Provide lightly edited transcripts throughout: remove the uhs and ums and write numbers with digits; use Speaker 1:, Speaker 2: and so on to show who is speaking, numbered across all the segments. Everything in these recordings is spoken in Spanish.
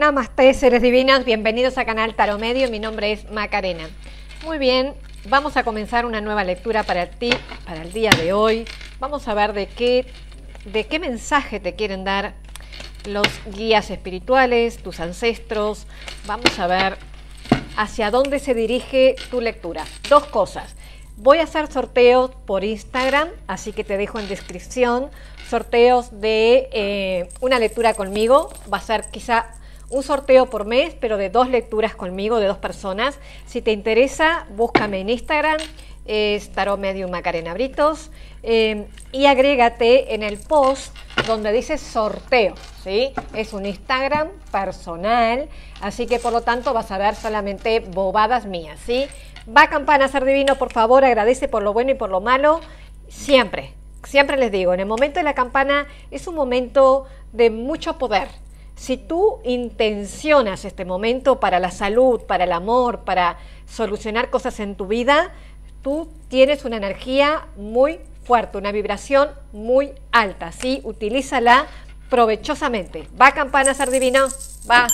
Speaker 1: Namaste, seres divinos, bienvenidos a Canal Tarot Medio, mi nombre es Macarena. Muy bien, vamos a comenzar una nueva lectura para ti, para el día de hoy. Vamos a ver de qué mensaje te quieren dar los guías espirituales, tus ancestros. Vamos a ver hacia dónde se dirige tu lectura. Dos cosas. Voy a hacer sorteos por Instagram, así que te dejo en descripción sorteos de una lectura conmigo. Va a ser quizá un sorteo por mes, pero de 2 lecturas conmigo, de 2 personas. Si te interesa, búscame en Instagram, es Tarot Medium Macarena Britos, y agrégate en el post donde dice sorteo, ¿sí? Es un Instagram personal, así que por lo tanto vas a ver solamente bobadas mías, ¿sí? Va campana, ser divino, por favor, agradece por lo bueno y por lo malo, siempre les digo, en el momento de la campana es un momento de mucho poder. Si tú intencionas este momento para la salud, para el amor, para solucionar cosas en tu vida, tú tienes una energía muy fuerte, una vibración muy alta, ¿sí? Utilízala provechosamente. Va campana, ser divino, va.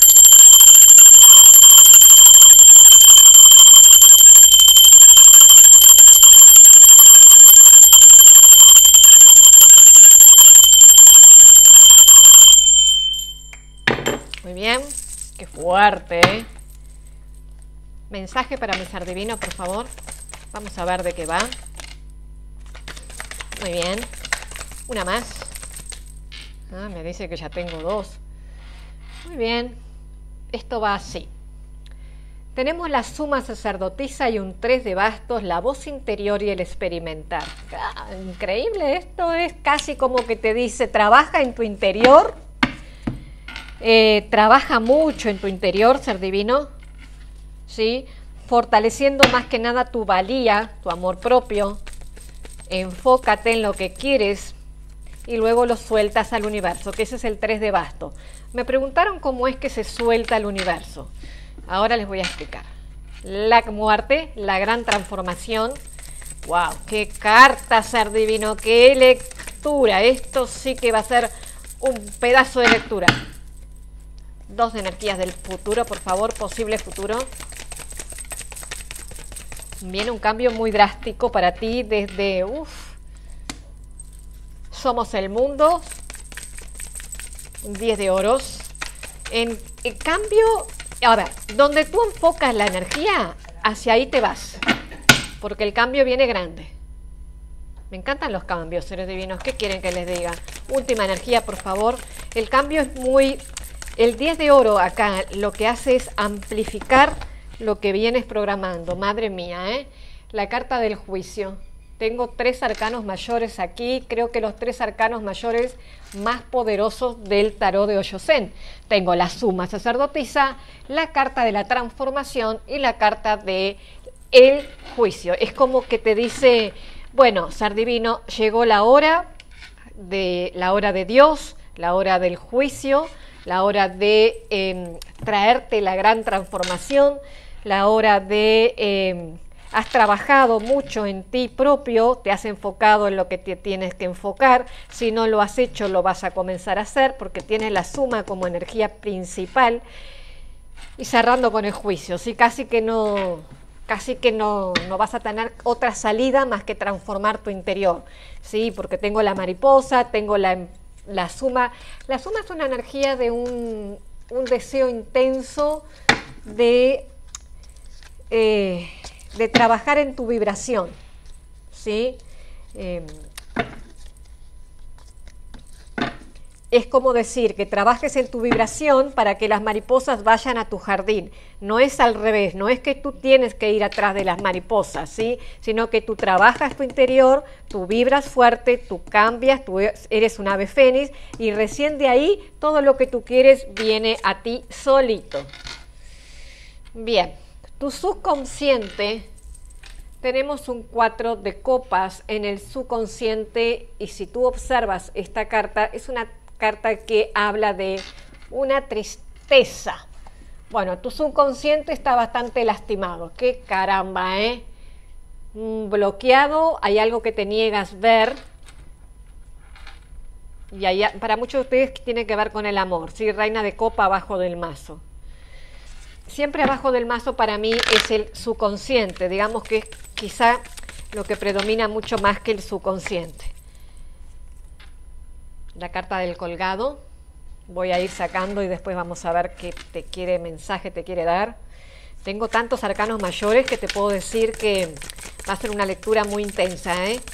Speaker 1: Muy bien, qué fuerte, ¿eh? Mensaje para mi ser divino, por favor. Vamos a ver de qué va. Muy bien, una más. Me dice que ya tengo 2. Muy bien, esto va así. Tenemos la suma sacerdotisa y un 3 de bastos, la voz interior y el experimentar. Increíble, esto es casi como que te dice, trabaja en tu interior. Trabaja mucho en tu interior, ser divino, ¿sí? Fortaleciendo más que nada tu valía, tu amor propio. Enfócate en lo que quieres y luego lo sueltas al universo, que ese es el 3 de bastos. Me preguntaron cómo es que se suelta al universo. Ahora les voy a explicar. La muerte, la gran transformación. ¡Wow! ¡Qué carta, ser divino! ¡Qué lectura! Esto sí que va a ser un pedazo de lectura. 2 de energías del futuro, por favor, posible futuro. Viene un cambio muy drástico para ti desde, somos el mundo, 10 de oros. En cambio, a ver, donde tú enfocas la energía, hacia ahí te vas, porque el cambio viene grande. Me encantan los cambios, seres divinos. ¿Qué quieren que les diga? Última energía, por favor. El cambio es muy... El 10 de oro acá lo que hace es amplificar lo que vienes programando. Madre mía, ¿eh? La carta del juicio. Tengo 3 arcanos mayores aquí. Creo que los 3 arcanos mayores más poderosos del tarot de Osho Zen. Tengo la suma sacerdotisa, la carta de la transformación y la carta de el juicio. Es como que te dice, bueno, ser divino, llegó la hora de Dios, la hora del juicio, la hora de traerte la gran transformación, la hora de has trabajado mucho en ti propio, te has enfocado en lo que te tienes que enfocar. Si no lo has hecho, lo vas a comenzar a hacer porque tienes la suma como energía principal. Y cerrando con el juicio, ¿sí? Casi que no vas a tener otra salida más que transformar tu interior, ¿sí? Porque tengo la mariposa, tengo la suma. La suma es una energía de un deseo intenso de trabajar en tu vibración, ¿sí? Es como decir que trabajes en tu vibración para que las mariposas vayan a tu jardín. No es al revés, no es que tú tienes que ir atrás de las mariposas, ¿sí? Sino que tú trabajas tu interior, tú vibras fuerte, tú cambias, tú eres un ave fénix y recién de ahí todo lo que tú quieres viene a ti solito. Bien, tu subconsciente, tenemos un 4 de copas en el subconsciente y si tú observas esta carta, es una carta que habla de una tristeza. Bueno, tu subconsciente está bastante lastimado. ¡Qué caramba, eh! Bloqueado, hay algo que te niegas ver. Y ahí, para muchos de ustedes tiene que ver con el amor, ¿sí? Reina de copa abajo del mazo. Siempre abajo del mazo para mí es el subconsciente, digamos que es quizá lo que predomina mucho más que el subconsciente. La carta del colgado, voy a ir sacando y después vamos a ver qué mensaje te quiere dar. Tengo tantos arcanos mayores que te puedo decir que va a ser una lectura muy intensa, ¿eh?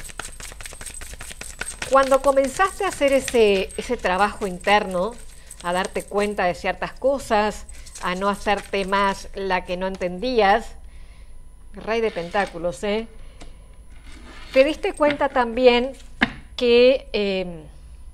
Speaker 1: Cuando comenzaste a hacer ese trabajo interno, a darte cuenta de ciertas cosas, a no hacerte más la que no entendías, Rey de Pentáculos, ¿eh? Te diste cuenta también que,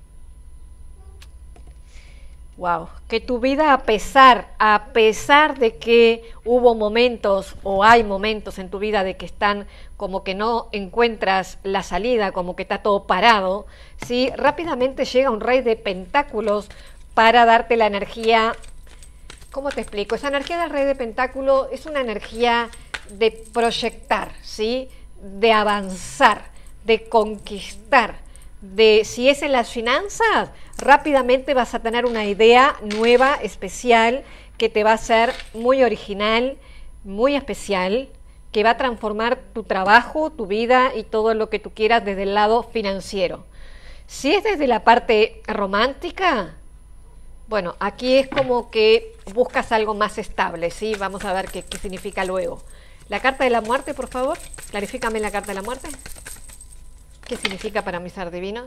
Speaker 1: que tu vida, a pesar de que hubo momentos o hay momentos en tu vida de que están como que no encuentras la salida, como que está todo parado, ¿sí? Rápidamente llega un Rey de Pentáculos para darte la energía. ¿Cómo te explico? Esa energía del Rey de Pentáculos es una energía de proyectar, ¿sí? De avanzar, de conquistar, de, si es en las finanzas, rápidamente vas a tener una idea nueva, especial, que te va a ser muy original, muy especial, que va a transformar tu trabajo, tu vida y todo lo que tú quieras desde el lado financiero. Si es desde la parte romántica, bueno, aquí es como que buscas algo más estable, ¿sí? Vamos a ver qué significa luego. La carta de la muerte, por favor, clarifícame la carta de la muerte. ¿Qué significa para mi ser divino?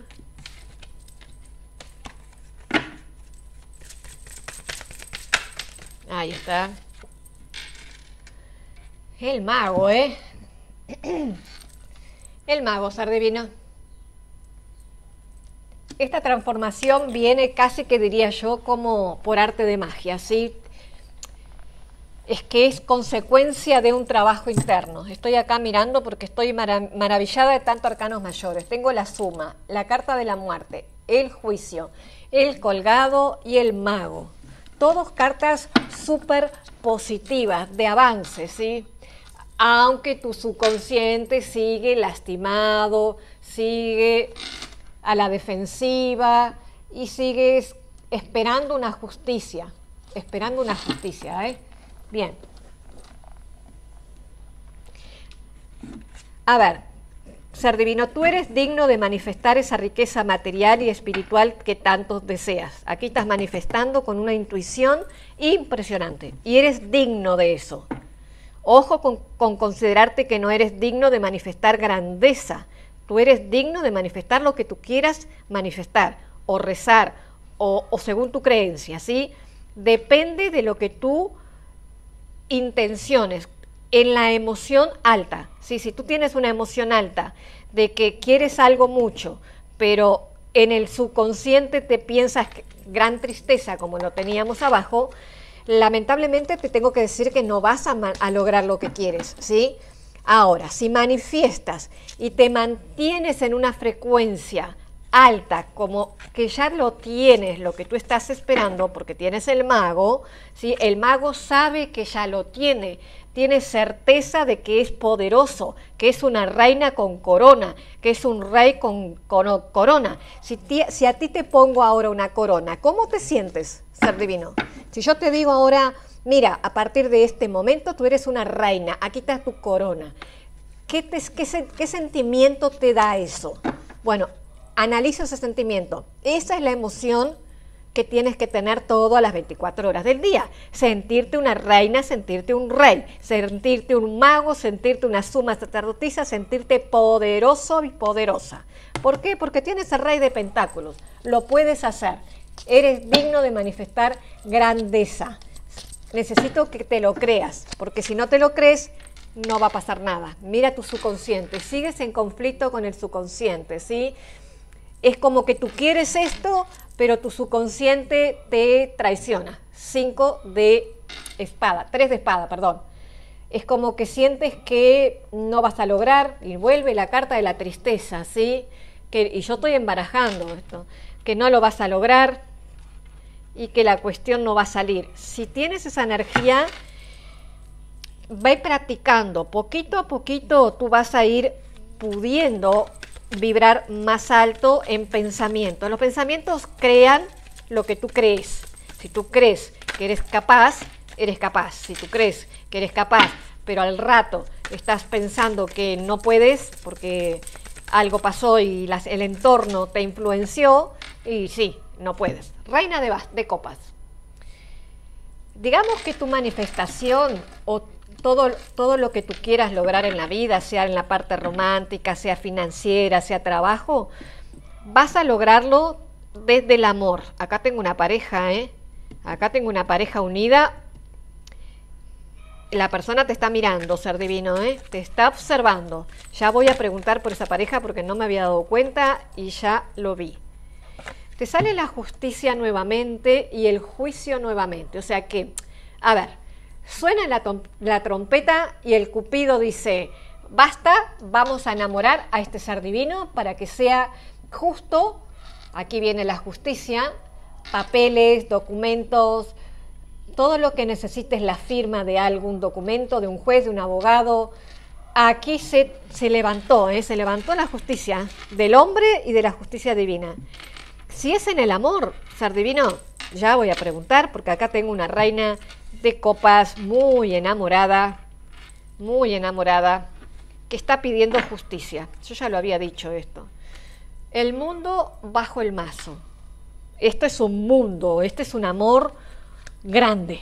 Speaker 1: Ahí está. El mago, ¿eh? El mago, ser divino. Esta transformación viene casi que diría yo como por arte de magia, ¿sí? Es que es consecuencia de un trabajo interno. Estoy acá mirando porque estoy maravillada de tantos arcanos mayores. Tengo la suma, la carta de la muerte, el juicio, el colgado y el mago. Todos cartas súper positivas, de avance, ¿sí? Aunque tu subconsciente sigue lastimado, sigue a la defensiva y sigues esperando una justicia, ¿eh? Bien. A ver, ser divino, tú eres digno de manifestar esa riqueza material y espiritual que tanto deseas. Aquí estás manifestando con una intuición impresionante y eres digno de eso. Ojo con considerarte que no eres digno de manifestar grandeza. Tú eres digno de manifestar lo que tú quieras manifestar o rezar o según tu creencia, ¿sí? Depende de lo que tú intenciones en la emoción alta, ¿sí? Si tú tienes una emoción alta de que quieres algo mucho, pero en el subconsciente te piensas gran tristeza como lo teníamos abajo, lamentablemente te tengo que decir que no vas a lograr lo que quieres, ¿sí? Ahora, si manifiestas y te mantienes en una frecuencia alta, como que ya lo tienes, lo que tú estás esperando, porque tienes el mago, ¿sí? El mago sabe que ya lo tiene certeza de que es poderoso, que es una reina con corona, que es un rey con corona. Si a ti te pongo ahora una corona, ¿cómo te sientes, ser divino? Si yo te digo ahora, mira, a partir de este momento tú eres una reina, aquí está tu corona, ¿qué sentimiento te da eso? Bueno, analiza ese sentimiento. Esa es la emoción que tienes que tener todas las 24 horas del día. Sentirte una reina, sentirte un rey, sentirte un mago, sentirte una suma sacerdotisa, sentirte poderoso y poderosa. ¿Por qué? Porque tienes el Rey de Pentáculos. Lo puedes hacer. Eres digno de manifestar grandeza. Necesito que te lo creas, porque si no te lo crees, no va a pasar nada. Mira tu subconsciente. Sigues en conflicto con el subconsciente, ¿sí? Es como que tú quieres esto, pero tu subconsciente te traiciona. 5 de espada, 3 de espada, perdón. Es como que sientes que no vas a lograr y vuelve la carta de la tristeza, ¿sí? Y yo estoy embarajando esto, que no lo vas a lograr y que la cuestión no va a salir. Si tienes esa energía, ve practicando. Poquito a poquito tú vas a ir pudiendo vibrar más alto en pensamiento. Los pensamientos crean lo que tú crees. Si tú crees que eres capaz, eres capaz. Si tú crees que eres capaz, pero al rato estás pensando que no puedes porque algo pasó y el entorno te influenció, y sí, no puedes. Reina de copas. Digamos que tu manifestación o todo lo que tú quieras lograr en la vida, sea en la parte romántica, sea financiera, sea trabajo, vas a lograrlo desde el amor. Acá tengo una pareja, acá tengo una pareja unida. La persona te está mirando, ser divino, te está observando. Ya voy a preguntar por esa pareja porque no me había dado cuenta y ya lo vi. Te sale la justicia nuevamente y el juicio nuevamente. O sea que, a ver, suena la trompeta y el Cupido dice, basta, vamos a enamorar a este ser divino para que sea justo. Aquí viene la justicia, papeles, documentos, todo lo que necesites, la firma de algún documento, de un juez, de un abogado. Aquí se levantó, se levantó la justicia del hombre y de la justicia divina. Si es en el amor, ser divino, ya voy a preguntar, porque acá tengo una reina de copas muy enamorada, que está pidiendo justicia. Yo ya lo había dicho esto. El mundo bajo el mazo. Esto es un mundo, este es un amor grande.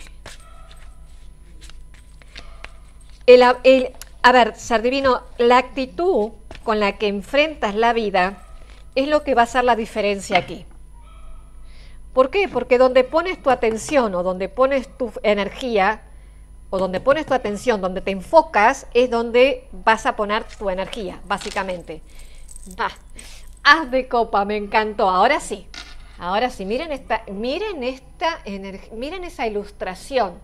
Speaker 1: A ver, ser divino, la actitud con la que enfrentas la vida es lo que va a hacer la diferencia aquí. ¿Por qué? Porque donde pones tu atención o donde pones tu energía o donde pones tu atención, donde te enfocas, es donde vas a poner tu energía, básicamente. Haz de copa, me encantó. Ahora sí, miren esa ilustración.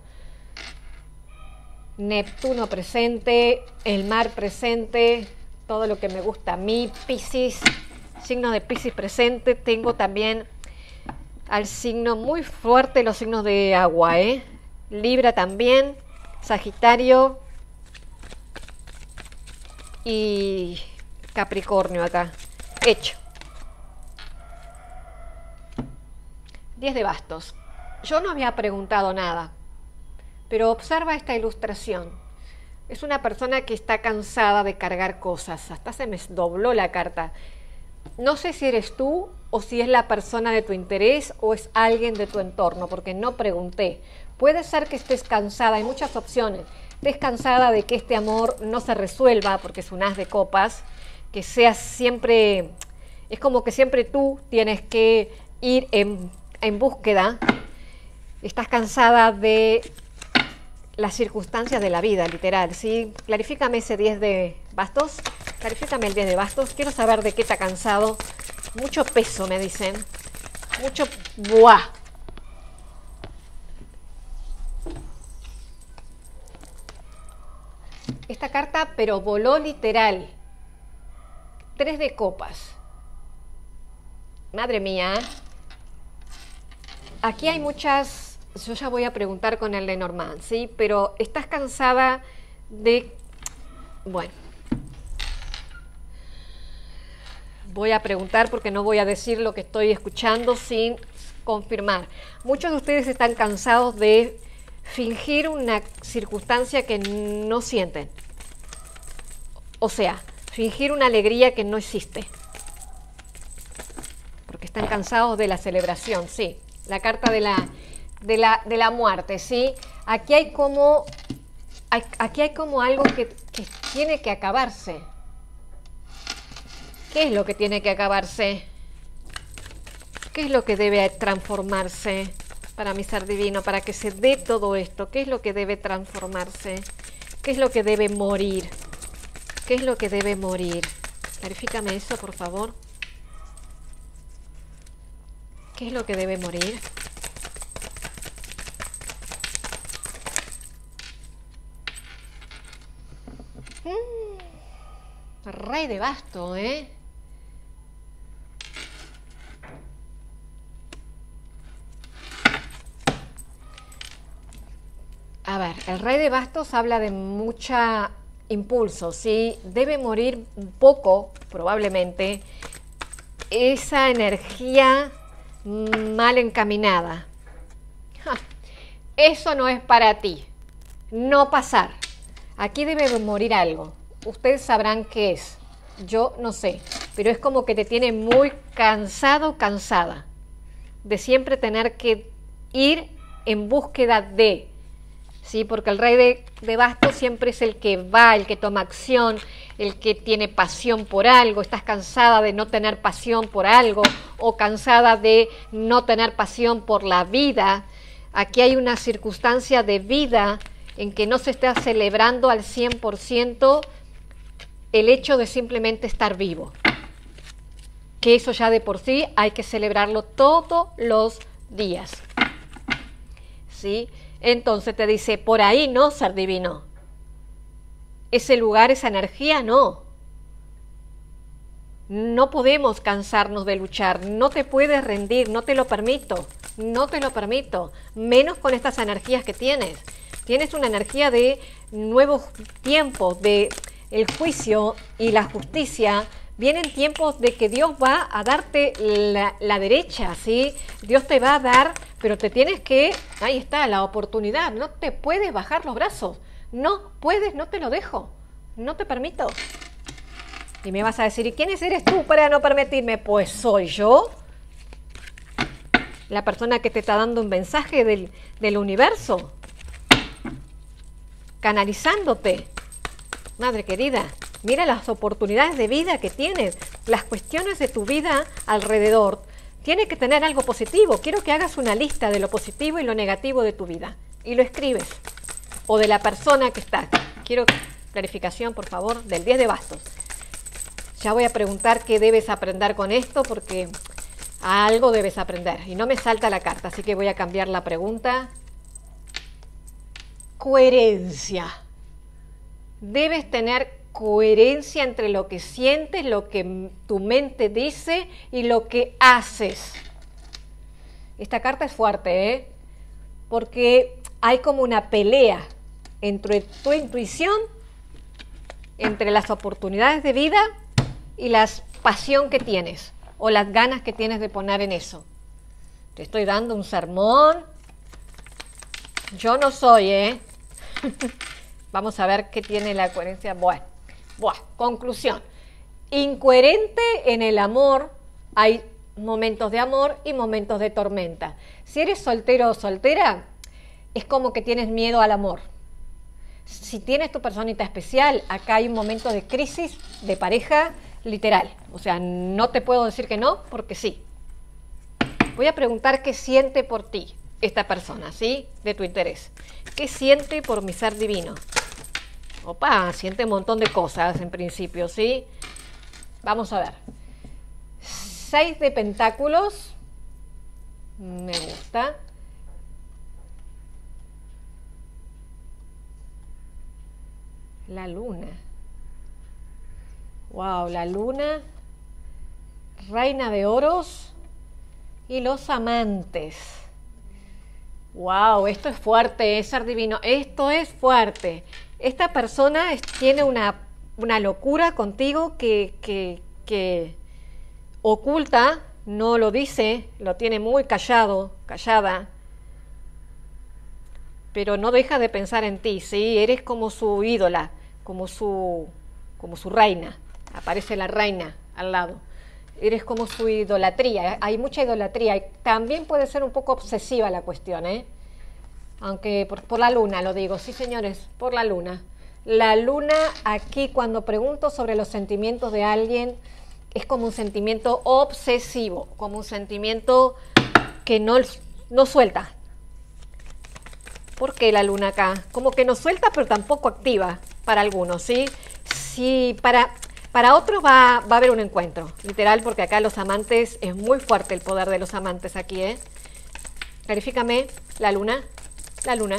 Speaker 1: Neptuno presente, el mar presente, todo lo que me gusta a mí, Piscis, signo de Piscis presente. Tengo también al signo muy fuerte, los signos de agua, Libra también, Sagitario y Capricornio acá. Hecho. 10 de bastos. Yo no había preguntado nada, pero observa esta ilustración. Es una persona que está cansada de cargar cosas. Hasta se me dobló la carta. No sé si eres tú o si es la persona de tu interés o es alguien de tu entorno, porque no pregunté. Puede ser que estés cansada, hay muchas opciones. Estés cansada de que este amor no se resuelva, porque es un as de copas, que seas siempre, es como que siempre tú tienes que ir en búsqueda. Estás cansada de las circunstancias de la vida, literal, ¿sí? Clarifícame ese 10 de bastos, clarifícame el 10 de bastos, quiero saber de qué está cansado. Mucho peso, me dicen, mucho buah. Esta carta, pero voló literal. 3 de copas. Madre mía. Aquí hay muchas. Yo ya voy a preguntar con el Lenormand, ¿sí? Pero estás cansada de. Bueno. Voy a preguntar porque no voy a decir lo que estoy escuchando sin confirmar. Muchos de ustedes están cansados de fingir una circunstancia que no sienten. O sea, fingir una alegría que no existe. Porque están cansados de la celebración, sí. La carta de la muerte, ¿sí? Aquí hay como algo que tiene que acabarse. ¿Qué es lo que tiene que acabarse? ¿Qué es lo que debe transformarse para mi ser divino, para que se dé todo esto? ¿Qué es lo que debe transformarse? ¿Qué es lo que debe morir? ¿Qué es lo que debe morir? Clarifícame eso, por favor. ¿Qué es lo que debe morir? Rey de basto, ¿eh? A ver, el rey de bastos habla de mucha impulso, ¿sí? Debe morir un poco, probablemente, esa energía mal encaminada. Ja, eso no es para ti. No pasar. Aquí debe morir algo. Ustedes sabrán qué es. Yo no sé. Pero es como que te tiene muy cansado, cansada. De siempre tener que ir en búsqueda de... ¿Sí? Porque el rey de bastos siempre es el que va, el que toma acción, el que tiene pasión por algo. Estás cansada de no tener pasión por algo o cansada de no tener pasión por la vida. Aquí hay una circunstancia de vida en que no se está celebrando al 100% el hecho de simplemente estar vivo. Que eso ya de por sí hay que celebrarlo todos los días. ¿Sí? Entonces te dice, por ahí no, ser divino. Ese lugar, esa energía, no. No podemos cansarnos de luchar, no te puedes rendir, no te lo permito, no te lo permito, menos con estas energías que tienes. Tienes una energía de nuevos tiempos, de el juicio y la justicia. Vienen tiempos de que Dios va a darte la derecha, ¿sí? Dios te va a dar, pero te tienes que, ahí está, la oportunidad. No te puedes bajar los brazos. No puedes, no te lo dejo. No te permito. Y me vas a decir, ¿y quién eres tú para no permitirme? Pues soy yo. La persona que te está dando un mensaje del universo. Canalizándote. Madre querida. Mira las oportunidades de vida que tienes, las cuestiones de tu vida alrededor. Tiene que tener algo positivo. Quiero que hagas una lista de lo positivo y lo negativo de tu vida. Y lo escribes. O de la persona que está. Quiero clarificación, por favor, del 10 de bastos. Ya voy a preguntar qué debes aprender con esto, porque algo debes aprender. Y no me salta la carta, así que voy a cambiar la pregunta. Coherencia. Debes tener coherencia entre lo que sientes, lo que tu mente dice y lo que haces. Esta carta es fuerte, ¿eh? Porque hay como una pelea entre tu intuición, entre las oportunidades de vida y la pasión que tienes o las ganas que tienes de poner en eso. Te estoy dando un sermón. Yo no soy, ¿eh? Vamos a ver qué tiene la coherencia. Bueno, conclusión. Incoherente en el amor. Hay momentos de amor y momentos de tormenta. Si eres soltero o soltera, es como que tienes miedo al amor. Si tienes tu personita especial, acá hay un momento de crisis de pareja literal. O sea, no te puedo decir que no, porque sí. Voy a preguntar qué siente por ti esta persona, ¿sí? De tu interés. ¿Qué siente por mi ser divino? Opa, siente un montón de cosas en principio, ¿sí? Vamos a ver. 6 de pentáculos. Me gusta. La luna. Wow, la luna. Reina de oros. Y los amantes. Wow, esto es fuerte, ser divino. Esto es fuerte. Esta persona tiene una locura contigo que oculta, no lo dice, lo tiene muy callado, callada, pero no deja de pensar en ti, ¿sí? Eres como su ídola, como su reina. Aparece la reina al lado. Eres como su idolatría, hay mucha idolatría y también puede ser un poco obsesiva la cuestión, ¿eh? Aunque por la luna lo digo, sí señores, por la luna. La luna aquí cuando pregunto sobre los sentimientos de alguien es como un sentimiento obsesivo, como un sentimiento que no suelta. ¿Por qué la luna acá? Como que no suelta pero tampoco activa para algunos, ¿sí? Sí, para otros va a haber un encuentro, literal, porque acá los amantes, es muy fuerte el poder de los amantes aquí, ¿eh? Clarifícame, la luna. La luna.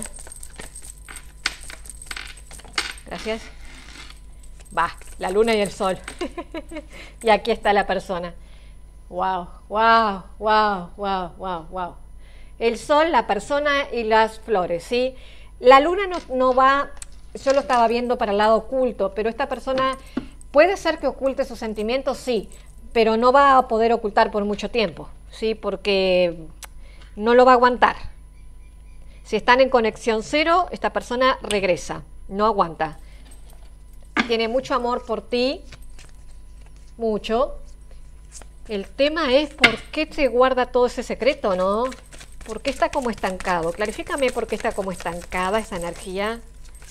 Speaker 1: Gracias. Va, la luna y el sol. Y aquí está la persona. Wow, wow, wow, wow, wow, wow. El sol, la persona y las flores, ¿sí? La luna no va yo lo estaba viendo para el lado oculto, pero esta persona puede ser que oculte sus sentimientos, sí, pero no va a poder ocultar por mucho tiempo, ¿sí? Porque no lo va a aguantar. Si están en conexión cero, esta persona regresa, no aguanta. Tiene mucho amor por ti, mucho. El tema es por qué te guarda todo ese secreto, ¿no? ¿Por qué está como estancado? Clarifícame por qué está como estancada esa energía.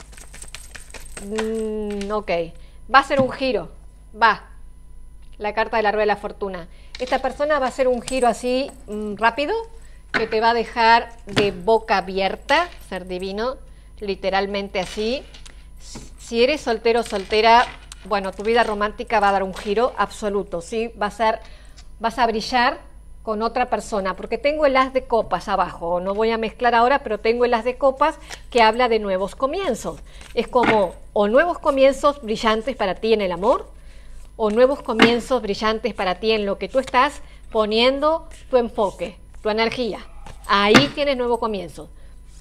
Speaker 1: Ok, va a ser un giro, va. La carta de la rueda de la fortuna. Esta persona va a hacer un giro así rápido, que te va a dejar de boca abierta, ser divino, literalmente así. Si eres soltero o soltera, bueno, tu vida romántica va a dar un giro absoluto, ¿sí? Vas a brillar con otra persona, porque tengo el as de copas abajo, no voy a mezclar ahora, pero tengo el as de copas que habla de nuevos comienzos. Es como, o nuevos comienzos brillantes para ti en el amor, o nuevos comienzos brillantes para ti en lo que tú estás poniendo tu enfoque, tu energía. Ahí tienes nuevo comienzo.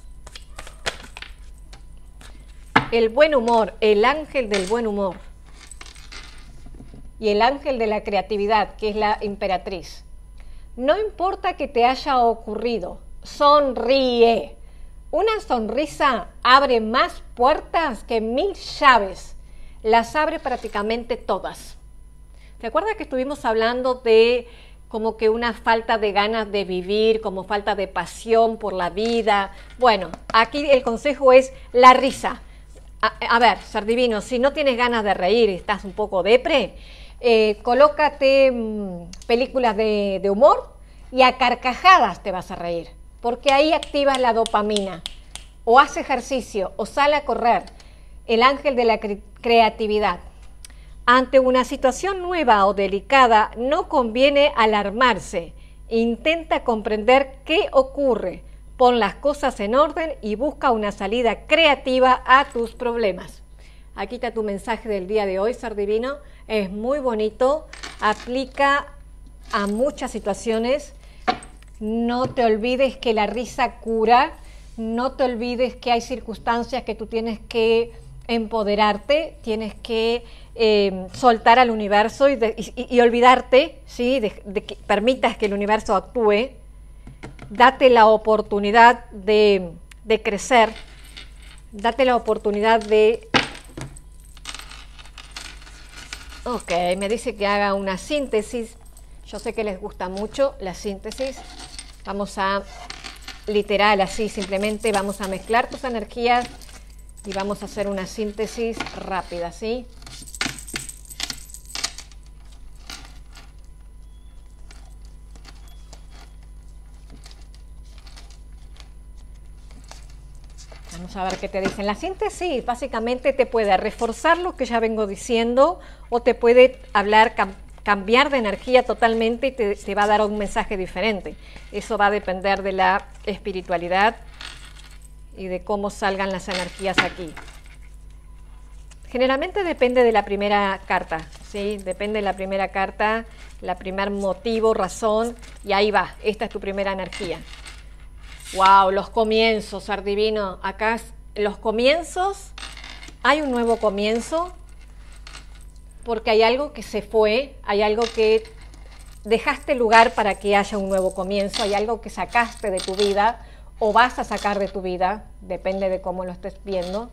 Speaker 1: El buen humor, el ángel del buen humor y el ángel de la creatividad, que es la emperatriz. No importa que te haya ocurrido, sonríe. Una sonrisa abre más puertas que 1000 llaves. Las abre prácticamente todas. ¿Te acuerdas que estuvimos hablando de como que una falta de ganas de vivir, como falta de pasión por la vida? Bueno, aquí el consejo es la risa. A ver, ser divino, si no tienes ganas de reír, estás un poco depre, colócate películas de humor y a carcajadas te vas a reír, porque ahí activas la dopamina. O haz ejercicio, o sale a correr. El ángel de la creatividad. Ante una situación nueva o delicada, no conviene alarmarse. Intenta comprender qué ocurre. Pon las cosas en orden y busca una salida creativa a tus problemas. Aquí está tu mensaje del día de hoy, ser divino. Es muy bonito, aplica a muchas situaciones. No te olvides que la risa cura, no te olvides que hay circunstancias que tú tienes que empoderarte, tienes que soltar al universo y olvidarte, ¿sí? de que permitas que el universo actúe. Date la oportunidad de crecer, date la oportunidad de... Ok, me dice que haga una síntesis. Yo sé que les gusta mucho la síntesis. Vamos a, literal, así, simplemente vamos a mezclar tus energías y vamos a hacer una síntesis rápida, ¿sí? Vamos a ver qué te dicen. La síntesis básicamente te puede reforzar lo que ya vengo diciendo o te puede hablar, cambiar de energía totalmente y te va a dar un mensaje diferente. Eso va a depender de la espiritualidad y de cómo salgan las energías aquí. Generalmente depende de la primera carta, ¿sí? Depende de la primera carta, la primer motivo, razón, y ahí va. Esta es tu primera energía. Wow, los comienzos, ser divino. Acá los comienzos, hay un nuevo comienzo, porque hay algo que se fue, hay algo que dejaste lugar para que haya un nuevo comienzo, hay algo que sacaste de tu vida o vas a sacar de tu vida, depende de cómo lo estés viendo.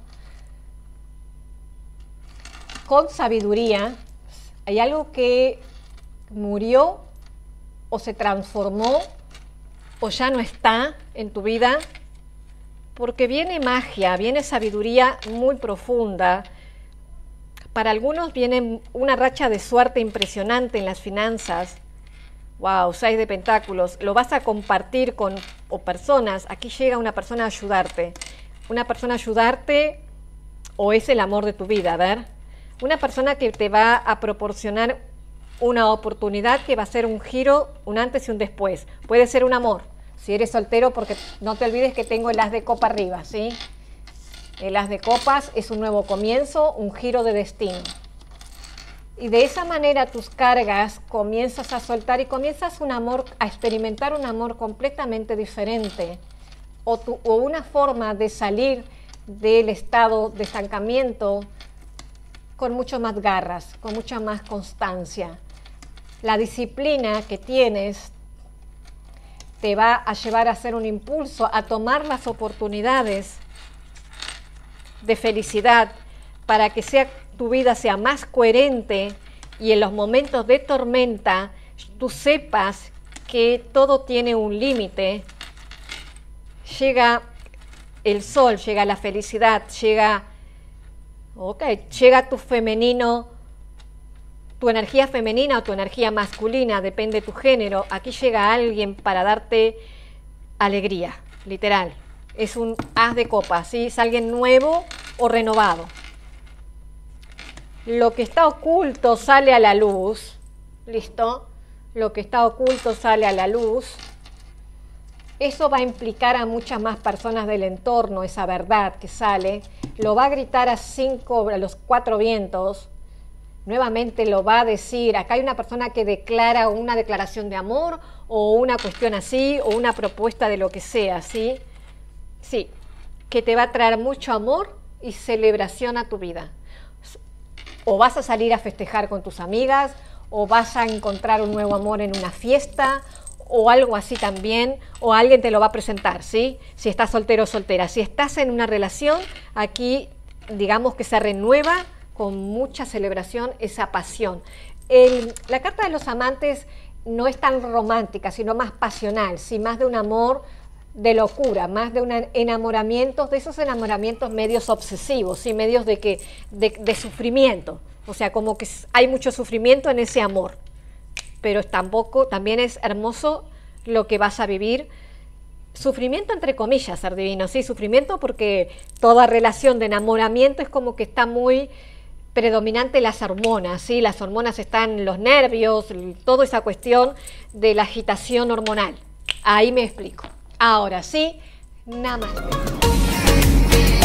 Speaker 1: Con sabiduría, hay algo que murió o se transformó o ya no está en tu vida, porque viene magia, viene sabiduría muy profunda. Para algunos viene una racha de suerte impresionante en las finanzas. Wow, 6 de pentáculos. Lo vas a compartir con personas. Aquí llega una persona a ayudarte. Una persona a ayudarte o es el amor de tu vida, a ver. Una persona que te va a proporcionar una oportunidad que va a ser un giro, un antes y un después. Puede ser un amor, si eres soltero, porque no te olvides que tengo el as de copa arriba, ¿sí? El as de copas es un nuevo comienzo, un giro de destino. Y de esa manera tus cargas comienzas a soltar y comienzas un amor, a experimentar un amor completamente diferente. O una forma de salir del estado de estancamiento con mucho más garras, con mucha más constancia. La disciplina que tienes te va a llevar a hacer un impulso, a tomar las oportunidades de felicidad para que tu vida sea más coherente y en los momentos de tormenta tú sepas que todo tiene un límite. Llega el sol, llega la felicidad, llega tu femenino, tu energía femenina o tu energía masculina, depende de tu género. Aquí llega alguien para darte alegría, literal. Es un as de copas, ¿sí? Es alguien nuevo o renovado. Lo que está oculto sale a la luz, ¿listo? Lo que está oculto sale a la luz. Eso va a implicar a muchas más personas del entorno, esa verdad que sale. Lo va a gritar a los 4 vientos. Nuevamente lo va a decir. Acá hay una persona que declara una declaración de amor o una cuestión así o una propuesta de lo que sea, ¿sí? Sí, que te va a traer mucho amor y celebración a tu vida. O vas a salir a festejar con tus amigas, o vas a encontrar un nuevo amor en una fiesta, o algo así también, o alguien te lo va a presentar, ¿sí? Si estás soltero o soltera. Si estás en una relación, aquí digamos que se renueva con mucha celebración esa pasión. La carta de los amantes no es tan romántica, sino más pasional, ¿sí? Más de un amor de locura, más de un enamoramiento, de esos enamoramientos medios obsesivos, ¿sí? Medios de sufrimiento. O sea, como que hay mucho sufrimiento en ese amor. Pero también es hermoso lo que vas a vivir. Sufrimiento entre comillas, ser divino, sí, sufrimiento porque toda relación de enamoramiento es como que está muy predominante las hormonas, ¿sí? Las hormonas están, los nervios, toda esa cuestión de la agitación hormonal. Ahí me explico. Ahora sí, namaste.